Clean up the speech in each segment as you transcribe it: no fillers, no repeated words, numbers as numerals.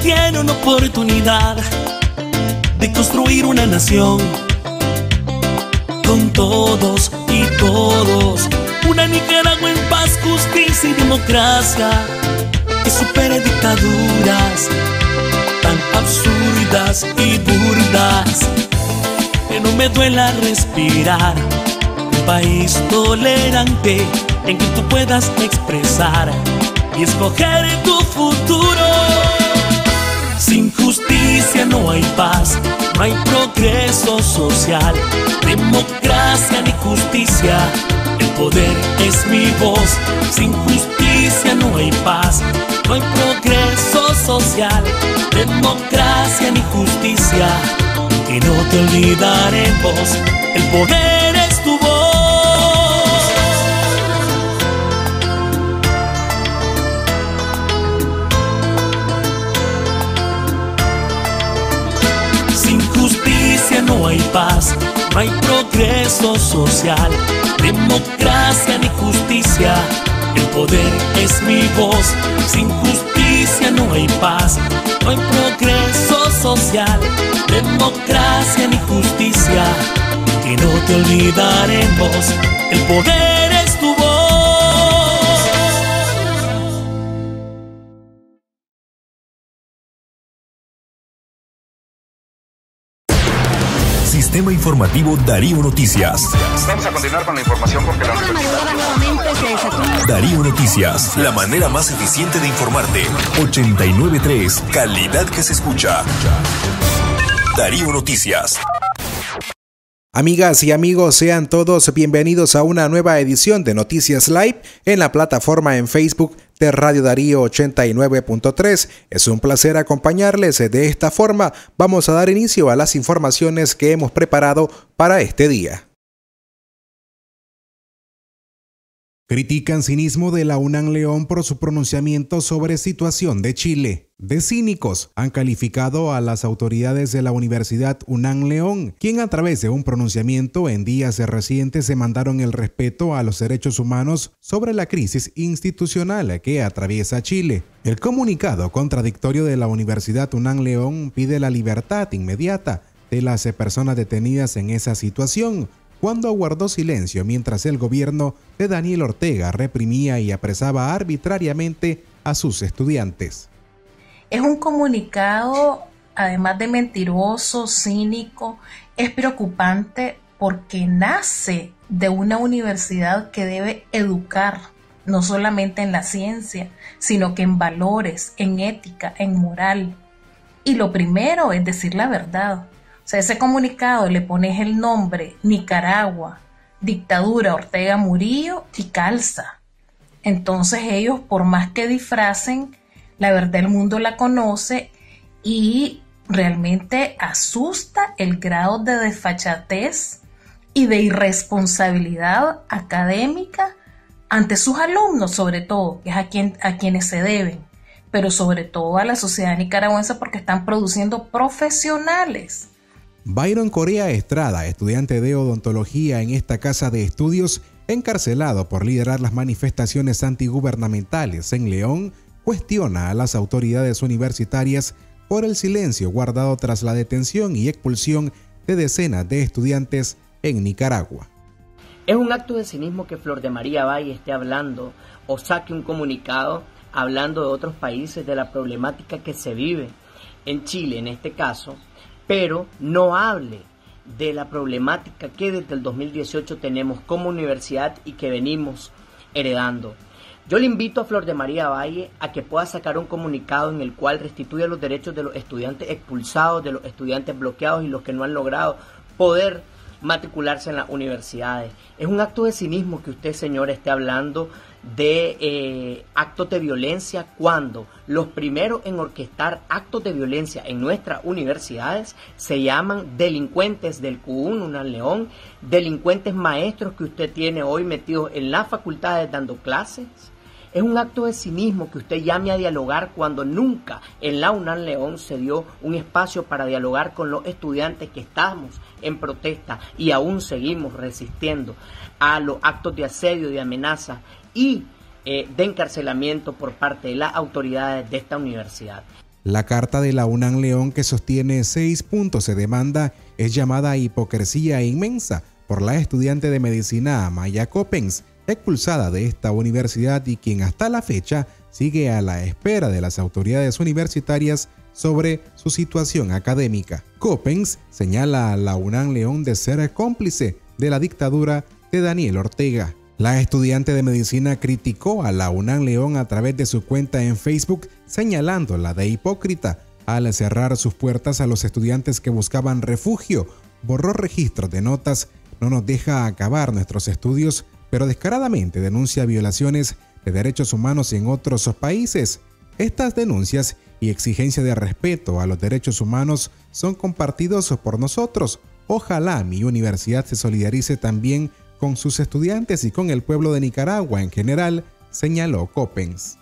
tiene una oportunidad de construir una nación con todos y todos. Una Nicaragua en paz, justicia y democracia que supere dictaduras tan absurdas y burdas. Que no me duela respirar. Un país tolerante en que tú puedas expresar y escoger tu futuro. Sin justicia no hay paz, no hay progreso social, democracia ni justicia. El poder es mi voz. Sin justicia no hay paz, no hay progreso social, democracia ni justicia. Y no te olvidaremos, el poder es tu voz. Sin justicia no hay paz, no hay progreso social, democracia ni justicia. El poder es mi voz. Sin justicia no hay paz, no hay progreso social, democracia ni justicia. Y no te olvidaremos, el poder es tu voz. Sistema Informativo Darío Noticias. Vamos a continuar con la información porque la Darío Noticias, la manera más eficiente de informarte. 89.3, calidad que se escucha. Darío Noticias. Amigas y amigos, sean todos bienvenidos a una nueva edición de Noticias Live en la plataforma en Facebook de Radio Darío 89.3. Es un placer acompañarles. De esta forma vamos a dar inicio a las informaciones que hemos preparado para este día. Critican cinismo de la UNAM León por su pronunciamiento sobre situación de Chile. De cínicos han calificado a las autoridades de la Universidad UNAM León, quien a través de un pronunciamiento en días recientes demandaron el respeto a los derechos humanos sobre la crisis institucional que atraviesa Chile. El comunicado contradictorio de la Universidad UNAM León pide la libertad inmediata de las personas detenidas en esa situación, cuando guardó silencio mientras el gobierno de Daniel Ortega reprimía y apresaba arbitrariamente a sus estudiantes. Es un comunicado, además de mentiroso, cínico, es preocupante porque nace de una universidad que debe educar, no solamente en la ciencia, sino que en valores, en ética, en moral. Y lo primero es decir la verdad. O sea, ese comunicado le pones el nombre Nicaragua, dictadura Ortega Murillo y calza. Entonces ellos, por más que disfracen, la verdad el mundo la conoce y realmente asusta el grado de desfachatez y de irresponsabilidad académica ante sus alumnos, sobre todo, que es a quienes se deben, pero sobre todo a la sociedad nicaragüense porque están produciendo profesionales. Byron Correa Estrada, estudiante de odontología en esta casa de estudios, encarcelado por liderar las manifestaciones antigubernamentales en León, cuestiona a las autoridades universitarias por el silencio guardado tras la detención y expulsión de decenas de estudiantes en Nicaragua. Es un acto de cinismo que Flor de María Valle esté hablando o saque un comunicado hablando de otros países, de la problemática que se vive en Chile en este caso, pero no hable de la problemática que desde el 2018 tenemos como universidad y que venimos heredando. Yo le invito a Flor de María Valle a que pueda sacar un comunicado en el cual restituya los derechos de los estudiantes expulsados, de los estudiantes bloqueados y los que no han logrado poder matricularse en las universidades. Es un acto de cinismo que usted, señora, esté hablando de actos de violencia cuando los primeros en orquestar actos de violencia en nuestras universidades se llaman delincuentes del Q1 UNAM León, delincuentes maestros que usted tiene hoy metidos en las facultades dando clases. Es un acto de cinismo que usted llame a dialogar cuando nunca en la UNAM León se dio un espacio para dialogar con los estudiantes que estamos en protesta y aún seguimos resistiendo a los actos de asedio, de amenaza y de encarcelamiento por parte de las autoridades de esta universidad. La carta de la UNAM León, que sostiene 6 puntos de demanda, es llamada hipocresía inmensa por la estudiante de medicina Maya Coppens, expulsada de esta universidad y quien hasta la fecha sigue a la espera de las autoridades universitarias sobre su situación académica. Coppens señala a la UNAM León de ser cómplice de la dictadura de Daniel Ortega. La estudiante de medicina criticó a la UNAM León a través de su cuenta en Facebook, señalándola de hipócrita al cerrar sus puertas a los estudiantes que buscaban refugio. Borró registros de notas, no nos deja acabar nuestros estudios, pero descaradamente denuncia violaciones de derechos humanos en otros países. Estas denuncias y exigencia de respeto a los derechos humanos son compartidos por nosotros. Ojalá mi universidad se solidarice también con sus estudiantes y con el pueblo de Nicaragua en general, señaló Coppens.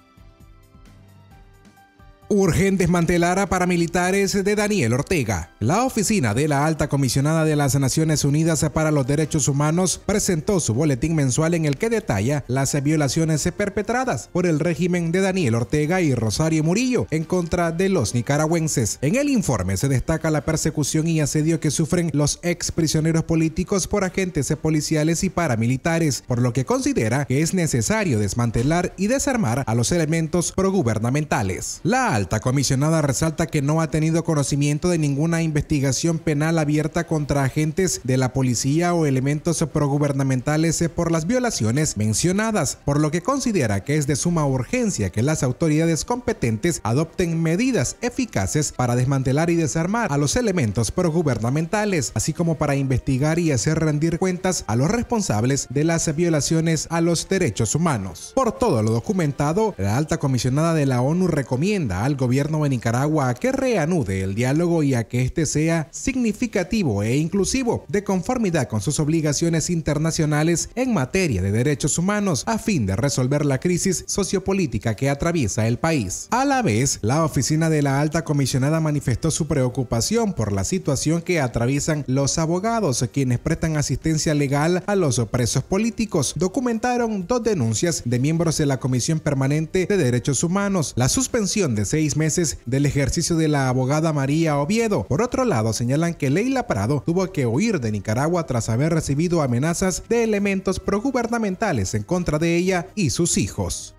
Urgen desmantelar a paramilitares de Daniel Ortega. La oficina de la Alta Comisionada de las Naciones Unidas para los Derechos Humanos presentó su boletín mensual en el que detalla las violaciones perpetradas por el régimen de Daniel Ortega y Rosario Murillo en contra de los nicaragüenses. En el informe se destaca la persecución y asedio que sufren los exprisioneros políticos por agentes policiales y paramilitares, por lo que considera que es necesario desmantelar y desarmar a los elementos progubernamentales. La Alta Comisionada resalta que no ha tenido conocimiento de ninguna investigación penal abierta contra agentes de la policía o elementos progubernamentales por las violaciones mencionadas, por lo que considera que es de suma urgencia que las autoridades competentes adopten medidas eficaces para desmantelar y desarmar a los elementos progubernamentales, así como para investigar y hacer rendir cuentas a los responsables de las violaciones a los derechos humanos. Por todo lo documentado, la Alta Comisionada de la ONU recomienda al gobierno de Nicaragua a que reanude el diálogo y a que este sea significativo e inclusivo, de conformidad con sus obligaciones internacionales en materia de derechos humanos, a fin de resolver la crisis sociopolítica que atraviesa el país. A la vez, la oficina de la Alta Comisionada manifestó su preocupación por la situación que atraviesan los abogados, quienes prestan asistencia legal a los presos políticos. Documentaron 2 denuncias de miembros de la Comisión Permanente de Derechos Humanos, la suspensión de 6 meses del ejercicio de la abogada María Oviedo. Por otro lado, señalan que Leila Prado tuvo que huir de Nicaragua tras haber recibido amenazas de elementos progubernamentales en contra de ella y sus hijos.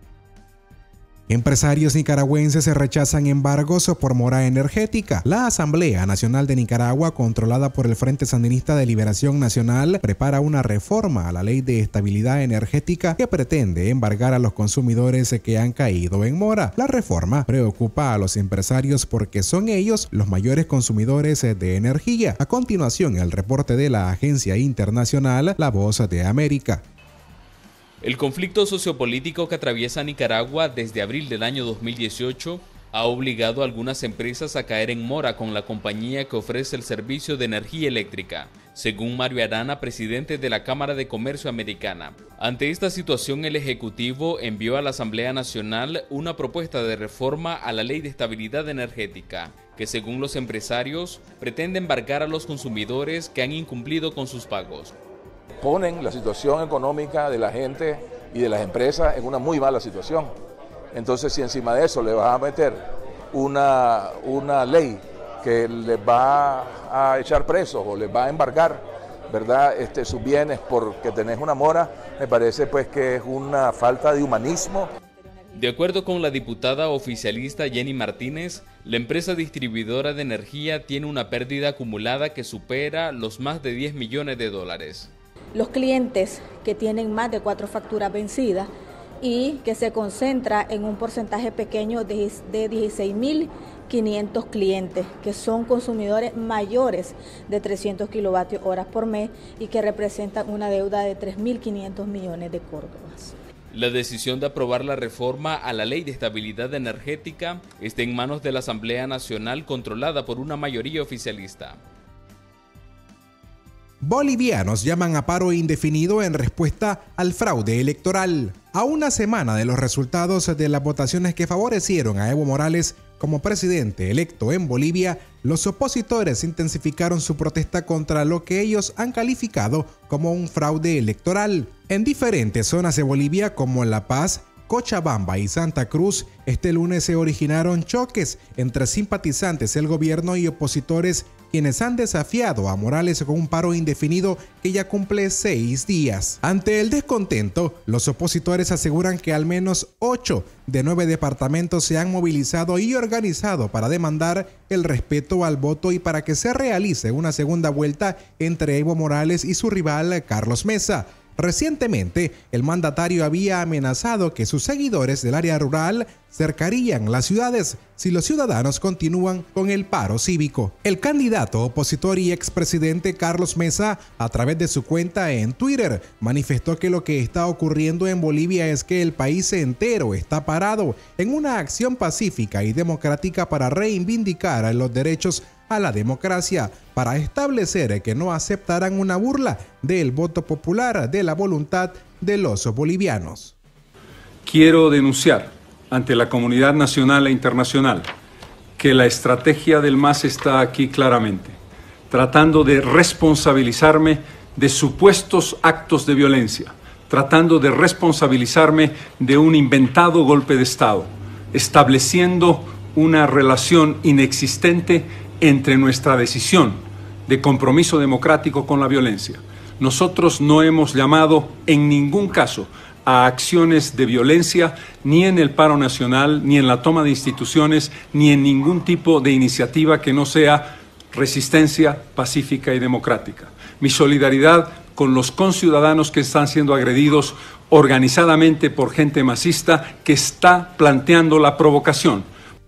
Empresarios nicaragüenses rechazan embargos por mora energética. La Asamblea Nacional de Nicaragua, controlada por el Frente Sandinista de Liberación Nacional, prepara una reforma a la Ley de Estabilidad Energética que pretende embargar a los consumidores que han caído en mora. La reforma preocupa a los empresarios porque son ellos los mayores consumidores de energía. A continuación, el reporte de la agencia internacional La Voz de América. El conflicto sociopolítico que atraviesa Nicaragua desde abril del año 2018 ha obligado a algunas empresas a caer en mora con la compañía que ofrece el servicio de energía eléctrica, según Mario Arana, presidente de la Cámara de Comercio Americana. Ante esta situación, el Ejecutivo envió a la Asamblea Nacional una propuesta de reforma a la Ley de Estabilidad Energética, que según los empresarios pretende embargar a los consumidores que han incumplido con sus pagos. Ponen la situación económica de la gente y de las empresas en una muy mala situación. Entonces, si encima de eso le vas a meter una ley que les va a echar presos o les va a embargar, ¿verdad?, sus bienes porque tenés una mora, me parece pues que es una falta de humanismo. De acuerdo con la diputada oficialista Jenny Martínez, la empresa distribuidora de energía tiene una pérdida acumulada que supera los más de 10 millones de dólares. Los clientes que tienen más de 4 facturas vencidas y que se concentra en un porcentaje pequeño de 16.500 clientes, que son consumidores mayores de 300 kilovatios horas por mes y que representan una deuda de 3.500 millones de córdobas. La decisión de aprobar la reforma a la Ley de Estabilidad Energética está en manos de la Asamblea Nacional, controlada por una mayoría oficialista. Bolivianos llaman a paro indefinido en respuesta al fraude electoral. A una semana de los resultados de las votaciones que favorecieron a Evo Morales como presidente electo en Bolivia, los opositores intensificaron su protesta contra lo que ellos han calificado como un fraude electoral. En diferentes zonas de Bolivia, como La Paz, Cochabamba y Santa Cruz, este lunes se originaron choques entre simpatizantes del gobierno y opositores, quienes han desafiado a Morales con un paro indefinido que ya cumple 6 días. Ante el descontento, los opositores aseguran que al menos 8 de 9 departamentos se han movilizado y organizado para demandar el respeto al voto y para que se realice una segunda vuelta entre Evo Morales y su rival Carlos Mesa. Recientemente, el mandatario había amenazado que sus seguidores del área rural cercarían las ciudades si los ciudadanos continúan con el paro cívico. El candidato opositor y expresidente Carlos Mesa, a través de su cuenta en Twitter, manifestó que lo que está ocurriendo en Bolivia es que el país entero está parado en una acción pacífica y democrática para reivindicar los derechos a la democracia, para establecer que no aceptarán una burla del voto popular, de la voluntad de los bolivianos. Quiero denunciar ante la comunidad nacional e internacional que la estrategia del MAS está aquí claramente, tratando de responsabilizarme de supuestos actos de violencia, tratando de responsabilizarme de un inventado golpe de Estado, estableciendo una relación inexistente entre nuestra decisión de compromiso democrático con la violencia. Nosotros no hemos llamado en ningún caso a acciones de violencia, ni en el paro nacional, ni en la toma de instituciones, ni en ningún tipo de iniciativa que no sea resistencia pacífica y democrática. Mi solidaridad con los conciudadanos que están siendo agredidos organizadamente por gente masista que está planteando la provocación.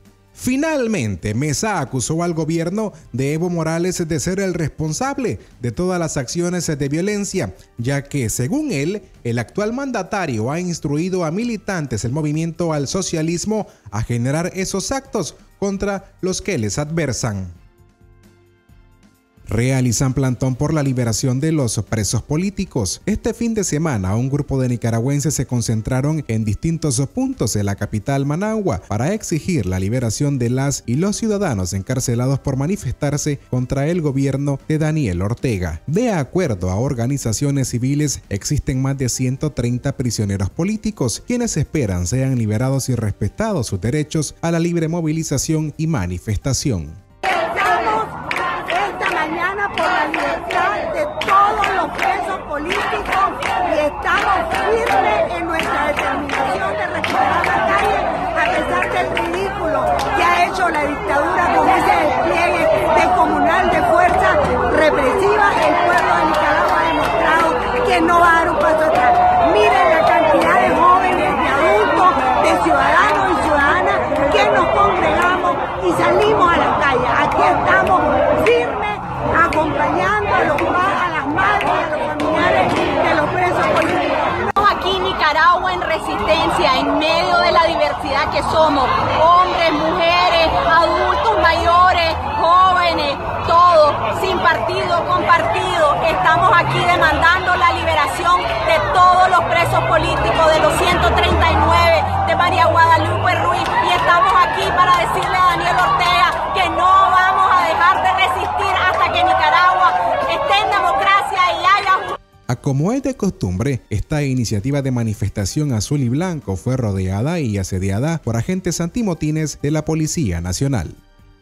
Finalmente, Mesa acusó al gobierno de Evo Morales de ser el responsable de todas las acciones de violencia, ya que, según él, el actual mandatario ha instruido a militantes del movimiento al socialismo a generar esos actos contra los que les adversan. Realizan plantón por la liberación de los presos políticos. Este fin de semana, un grupo de nicaragüenses se concentraron en distintos puntos de la capital Managua para exigir la liberación de las y los ciudadanos encarcelados por manifestarse contra el gobierno de Daniel Ortega. De acuerdo a organizaciones civiles, existen más de 130 prisioneros políticos, quienes esperan sean liberados y respetados sus derechos a la libre movilización y manifestación. Por la libertad de todos los presos políticos y estamos firmes en nuestra determinación de recuperar la calle a pesar del ridículo que ha hecho la dictadura con ese despliegue descomunal de fuerza represiva. El pueblo de Nicaragua ha demostrado que no va a dar un paso atrás. Miren la cantidad de jóvenes, de adultos, de ciudadanos y ciudadanas que nos congregamos y salimos a la calle. Aquí estamos firmes, acompañando a las madres y a los familiares de los presos políticos. Aquí en Nicaragua en resistencia, en medio de la diversidad que somos, hombres, mujeres, adultos mayores, jóvenes, todos, sin partido, con partido, estamos aquí demandando la liberación de todos los presos políticos, de los 139 de María Guadalupe Ruiz, y estamos aquí para decirle a Daniel Ortega que no vamos a dejar de resistir hasta que Nicaragua esté en democracia y haya justicia. Como es de costumbre, esta iniciativa de manifestación azul y blanco fue rodeada y asediada por agentes antimotines de la Policía Nacional.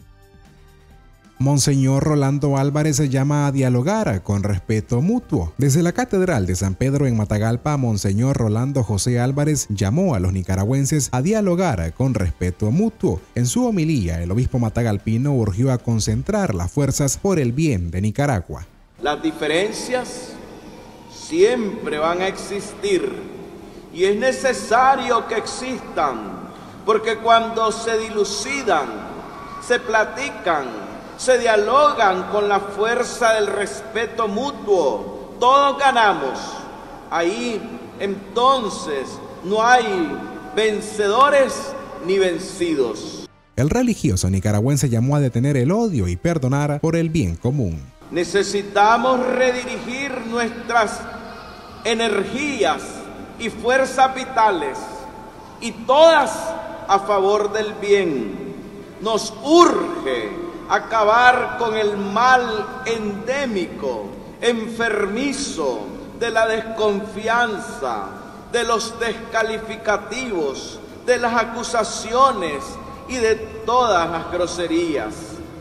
Monseñor Rolando Álvarez llama a dialogar con respeto mutuo. Desde la Catedral de San Pedro en Matagalpa, Monseñor Rolando José Álvarez llamó a los nicaragüenses a dialogar con respeto mutuo. En su homilía, el obispo matagalpino urgió a concentrar las fuerzas por el bien de Nicaragua. Las diferencias siempre van a existir y es necesario que existan, porque cuando se dilucidan, se platican, se dialogan con la fuerza del respeto mutuo, todos ganamos. Ahí entonces no hay vencedores ni vencidos. El religioso nicaragüense llamó a detener el odio y perdonar por el bien común. Necesitamos redirigir nuestras energías y fuerzas vitales, y todas a favor del bien. Nos urge acabar con el mal endémico, enfermizo de la desconfianza, de los descalificativos, de las acusaciones y de todas las groserías.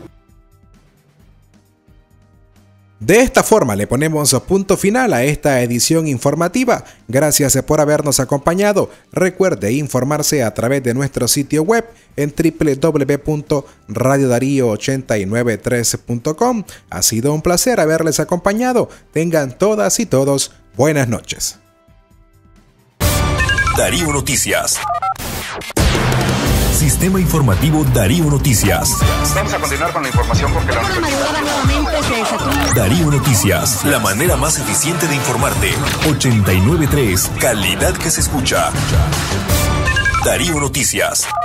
De esta forma le ponemos punto final a esta edición informativa. Gracias por habernos acompañado. Recuerde informarse a través de nuestro sitio web en www.radiodarío893.com. Ha sido un placer haberles acompañado. Tengan todas y todos buenas noches. Darío Noticias. Sistema Informativo Darío Noticias. Vamos a continuar con la información porque la Darío Noticias, la manera más eficiente de informarte. 89.3, calidad que se escucha. Darío Noticias.